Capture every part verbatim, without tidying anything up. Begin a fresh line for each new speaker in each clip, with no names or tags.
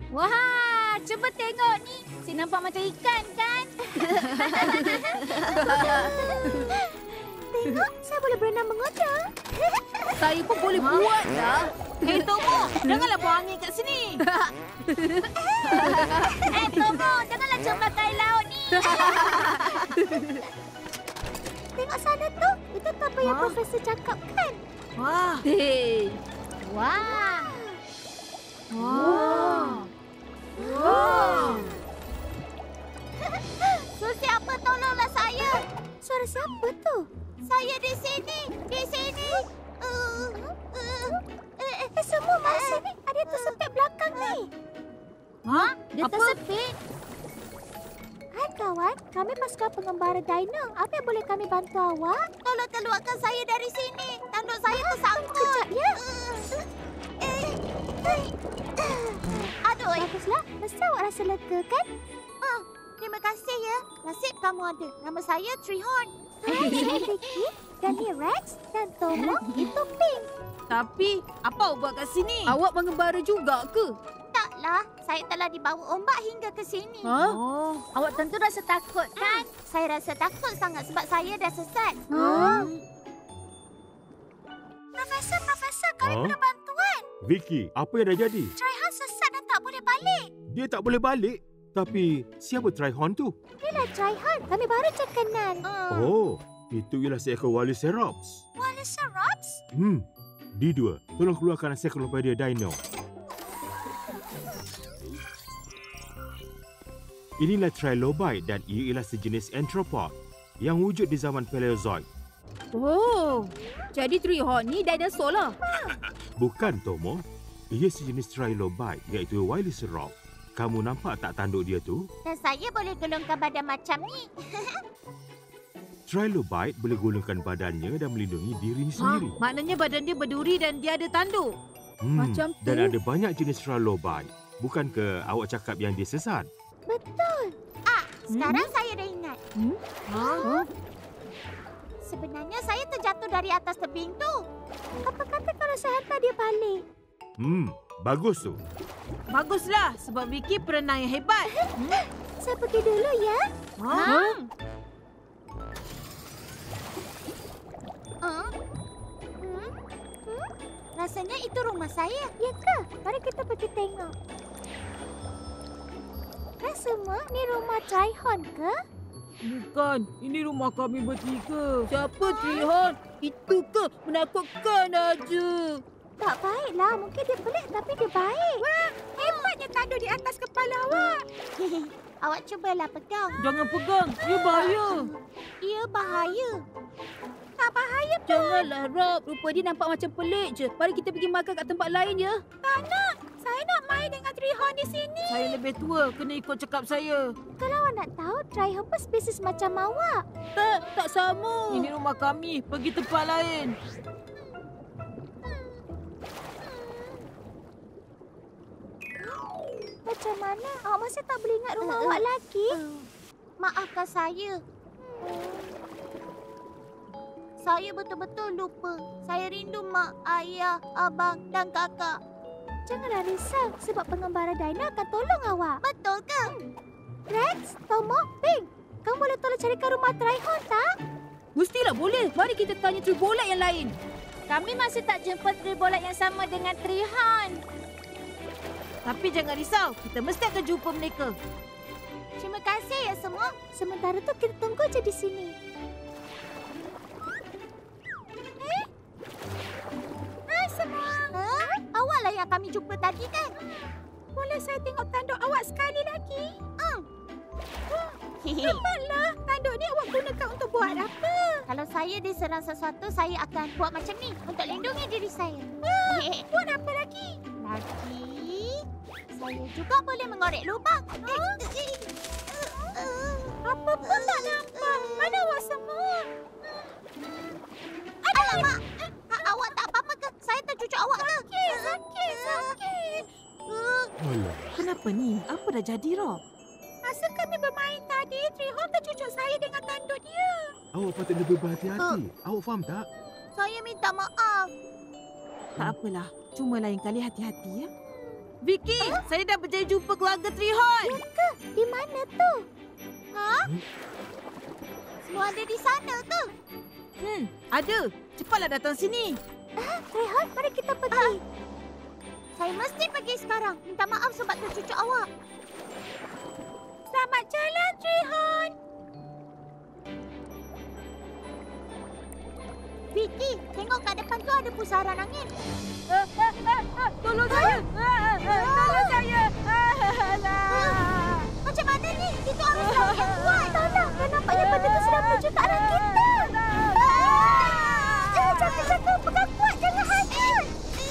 Wah, cuba tengok ni. Si nampak macam ikan kan?
Tengok, saya boleh berenang mengoda.
Saya pun boleh buat lah.
Hei Tomo, janganlah buang angin kat sini.
Eh, Tomo, janganlah cembakai laut ni.
Tengok sana tu. Itu tu apa yang
Ha?
Profesor cakap kan?
Wah,
Hei.
Wah.
wah.
Wah. So, siapa tolonglah saya?
Suara siapa tu?
Saya di sini. Di sini. Uh, uh,
Eh, eh, eh semua mari sini. Ada tersepit belakang ni.
Ha?
dia
Apa?
tersepit.
Hai kawan, kami pasukan pengembara Dino. Apa yang boleh kami bantu awak?
Tolong keluarkan saya dari sini. Tanduk saya tersangkut.
Kejap ya.
Eh, eh. Aduh, eh.
Baguslah, mesti awak rasa lega kan?
Ah, terima kasih ya. Nasib kamu ada. Nama saya Trihorn.
Hai, saya Vicky. Dan ni Rex. Dan Tomo, itu Pink.
Tapi, apa awak buat kat sini?
Awak mengembara juga ke?
Taklah, saya telah dibawa ombak hingga ke sini.
Ha?
Oh,
Awak tentu rasa takut kan? Saya rasa takut sangat sebab saya dah sesat.
Ha? Profesor, Profesor, kami
Ha?
perlu bantuan.
Vicky, apa yang dah jadi?
Traihan sesat dan tak boleh balik.
Dia tak boleh balik. Tapi siapa Trihorn tu?
Inilah Traihan, kami baru je kenal.
Hmm.
Oh, itu ialah seekor Walicerops.
Walicerops?
Hmm, di dua. Tolong keluarkan Encyclopedia Dino. Inilah Trilobite dan ia ialah sejenis arthropod yang wujud di zaman Paleozoic.
Oh, jadi Trihorn ni dinosaur lah.
Bukan, Tomo. Ia sejenis Trilobite iaitu Walicerops. Kamu nampak tak tanduk dia tu?
Dan saya boleh gelungkan badan macam ni.
Trilobite boleh gulungkan badannya dan melindungi dirinya
ha?
sendiri.
Maknanya badan dia berduri dan dia ada tanduk.
Hmm,
Macam tu.
Dan ada banyak jenis Trilobite. Bukankah awak cakap yang dia sesat?
Betul.
Sekarang saya dah ingat.
Ha?
Sebenarnya saya terjatuh dari atas tebing tu.
Apa kata kalau saya hantar dia balik?
Hmm, bagus tu.
Baguslah sebab Vicky perenang yang hebat.
Saya pergi dulu ya.
Ha?
Hmm. Hmm? Hmm? Hmm? Rasanya itu rumah saya.
Ya ke? Mari kita pergi tengok. Kan semua ni rumah Trihorn ke?
Bukan, ini rumah kami bertiga.
Siapa Trihorn? Itu ke? Menakutkan aja.
Tak baiklah. Mungkin dia pelik tapi dia baik. Wah, hebatnya tanduk di atas kepala awak.
Awak cubalah pegang.
Jangan pegang, ia bahaya.
Ia bahaya.
Tak bahaya.
Janganlah, Rob. Rupa dia nampak macam pelik je. Mari kita pergi makan kat tempat lain ya.
Tak nak. Saya nak main dengan Trihorn di sini.
Saya lebih tua, kena ikut cakap saya.
Kalau awak nak tahu, Trihorn pun spesies macam awak.
Tak, tak sama.
Ini rumah kami, pergi tempat lain.
Macam mana? Awak masih tak boleh ingat rumah awak lagi?
Maafkan saya. Saya betul-betul lupa. Saya rindu mak, ayah, abang dan kakak.
Janganlah risau sebab pengembara Dino akan tolong awak.
Betul ke?
Rex, Tomo, Pink. Kamu boleh tolong carikan rumah Trihorn tak?
Mestilah boleh. Mari kita tanya Tribolat yang lain.
Kami masih tak jumpa tribolat yang sama dengan Trihorn.
Tapi jangan risau, kita mesti akan jumpa mereka.
Terima kasih ya semua.
Sementara tu kita tunggu je di sini. Eh? Hai semua.
Ha? Awaklah yang kami jumpa tadi kan?
Boleh saya tengok tanduk awak sekali lagi?
Hmm.
Cepatlah. Tanduk ni awak gunakan untuk buat apa?
Kalau saya diserang sesuatu, saya akan buat macam ni untuk lindungi diri saya.
Buat apa lagi?
Lagi, saya juga boleh mengorek lubang.
Apa pun tak nampak. Mana awak semua?
Alamak, ha, awak tak apa-apa ke? Saya tercucuk awak ke?
Sakit, sakit, sakit.
Alah,
Kenapa ni? Apa dah jadi, Rob?
Masa kami bermain tadi, Trihorn tercucuk saya dengan tanduk dia.
awak patut lebih berhati-hati. Awak faham tak?
Saya minta maaf.
Tak apalah, cuma lain kali hati-hati ya. Vicky, saya dah berjaya jumpa keluarga Trihon.
Di mana tu?
Semua ada di sana tu.
Hmm, ada. Cepatlah datang sini.
Rehan, mari kita pergi.
Saya mesti pergi sekarang. Minta maaf sebab tercucuk awak.
Selamat jalan, Trihon.
Vicky, tengok kat depan tu ada pusaran angin.
Ah, ah, ah, ah, tolong saya. Ah, ah, ah, tolong saya. Ah, alah.
Macam mana ni? Itu arus laut yang kuat.
Tolong, dan nampaknya benda tu sedang menuju ke arah kita. Eh, jaga-jaga, pegang kuat, jangan hanyut.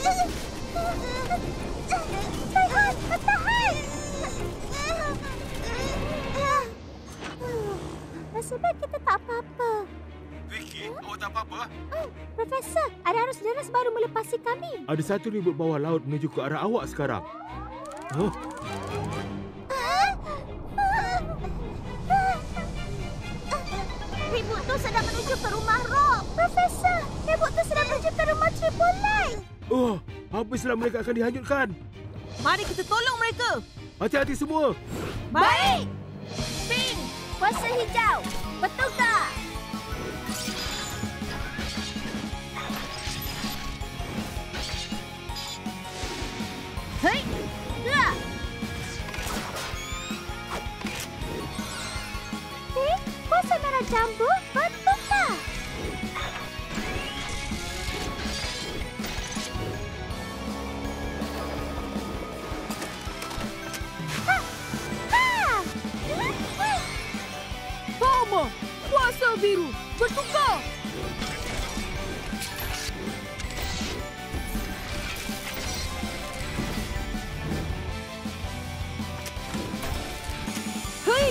Trihon, bertahan. Nasib baik kita tak apa-apa.
Vicky, awak tak apa-apa?
Profesor, ada arus deras baru melepasi kami.
Ada satu ribut bawah laut menuju ke arah awak sekarang. Huh?
Ribut tu sedang menuju ke rumah Rob.
Profesor, ribut tu sedang menuju ke rumah Tripolite.
Oh, habislah mereka akan dihanyutkan.
Mari kita tolong mereka.
Hati-hati semua.
Baik.
Pink, kuasa hijau, bertukar. Hei, gerak. Pink, kuasa merah jambu, bertukar.
Sama. Kuasa biru. Bertukar.
Hei.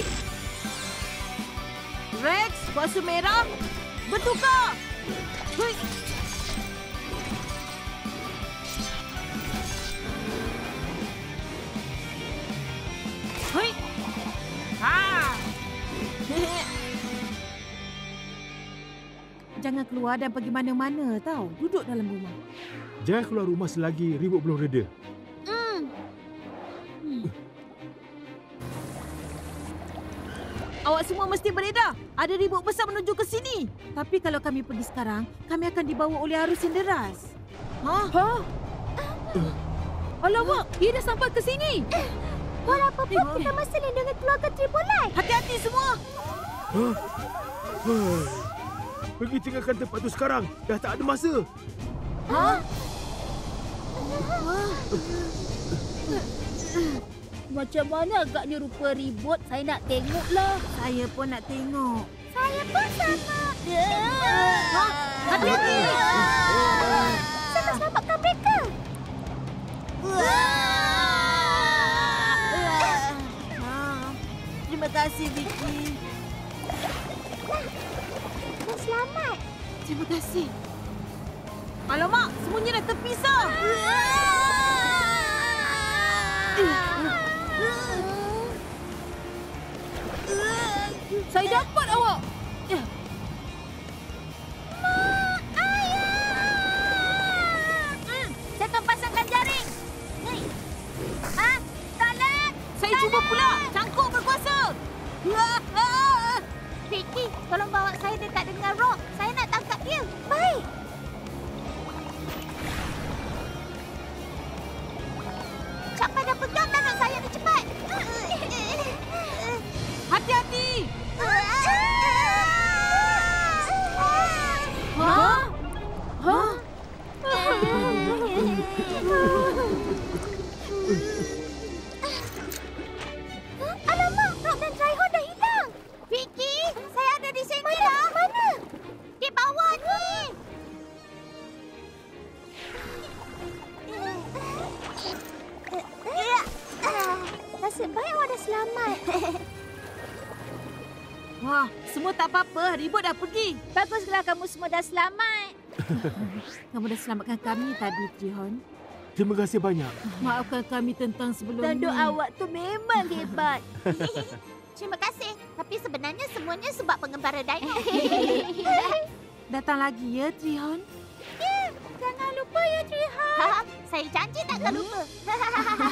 Rex, kuasa merah. Bertukar. Hei. Hei. Ha. Jangan keluar dan pergi mana-mana tau. Duduk dalam rumah.
Jangan keluar rumah selagi ribut belum reda.
Awak semua mesti beredar. Ada ribut besar menuju ke sini. Tapi kalau kami pergi sekarang, kami akan dibawa oleh arus yang deras. Ha?
Ha? Alamak, dia dah sampai ke sini.
Walaupun kita mesti lindungi keluarga Tripolite.
Hati-hati semua.
Huh? Huh. Pergi tinggalkan tempat tu sekarang. Dah tak ada masa.
Ha?
Macam mana agaknya rupa ribut? Saya nak tengoklah.
Saya pun nak tengok.
Saya pun sama.
Ha? Hati-hati.
Saya nak selamatkan mereka.
Ha. Terima kasih, Vicky.
Dah selamat.
Terima kasih. Alamak, semuanya dah terpisah.
Saya dapat awak. Ya.
Saya akan pasangkan jaring. Ah, tolong.
Saya cuba pula. Cangkuk berkuasa.
Vicky, tolong bawa saya dekat dengan Rob. Saya nak tangkap dia.
Baik.
Capai dah pegang tangan saya ni cepat.
Hati-hati.
Ha? Ha?
Alamak, Rob dan Trihon dah hilang.
Vicky, saya ada di sini lah.
Mana?
Di bawah ni.
Nasib baik awak dah selamat.
Wah, semua tak apa-apa. Ribut dah pergi.
Baguslah kamu semua dah selamat.
Kamu dah selamatkan kami tadi, Trihon.
Terima kasih banyak.
Maafkan kami tentang sebelum
Tanduk
ni.
awak tu memang hebat.
Terima kasih. Tapi sebenarnya semuanya sebab pengembara dino.
Datang lagi ya, Trihon.
Jangan lupa ya, Trihon.
Saya janji takkan lupa.